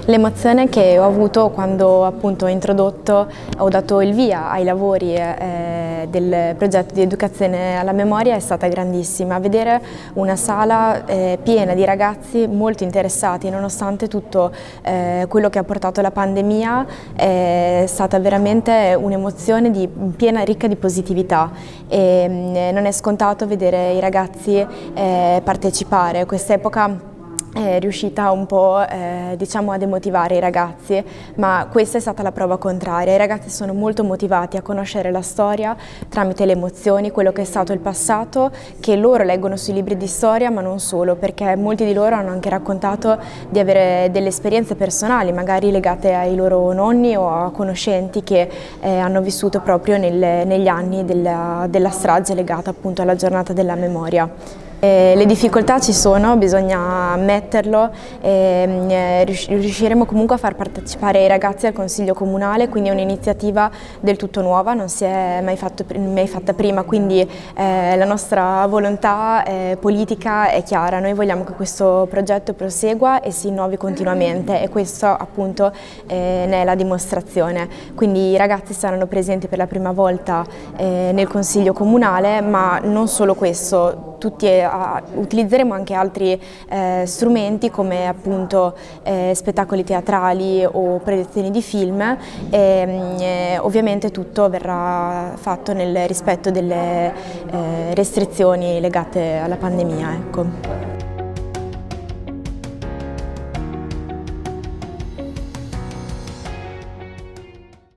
L'emozione che ho avuto quando appunto ho dato il via ai lavori del progetto di educazione alla memoria è stata grandissima. Vedere una sala piena di ragazzi molto interessati, nonostante tutto quello che ha portato la pandemia, è stata veramente un'emozione piena, ricca di positività, e non è scontato vedere i ragazzi partecipare. Quest'epoca è riuscita un po' diciamo a demotivare i ragazzi, ma questa è stata la prova contraria. I ragazzi sono molto motivati a conoscere la storia tramite le emozioni, quello che è stato il passato, che loro leggono sui libri di storia, ma non solo, perché molti di loro hanno anche raccontato di avere delle esperienze personali, magari legate ai loro nonni o a conoscenti che hanno vissuto proprio negli anni della strage legata appunto alla giornata della memoria. Le difficoltà ci sono, bisogna ammetterlo, riusciremo comunque a far partecipare i ragazzi al Consiglio Comunale, quindi è un'iniziativa del tutto nuova, non si è mai fatta prima, quindi la nostra volontà politica è chiara. Noi vogliamo che questo progetto prosegua e si innovi continuamente, e questo appunto ne è la dimostrazione. Quindi i ragazzi saranno presenti per la prima volta nel Consiglio Comunale, ma non solo questo. Utilizzeremo anche altri strumenti come appunto spettacoli teatrali o proiezioni di film, e ovviamente tutto verrà fatto nel rispetto delle restrizioni legate alla pandemia, ecco.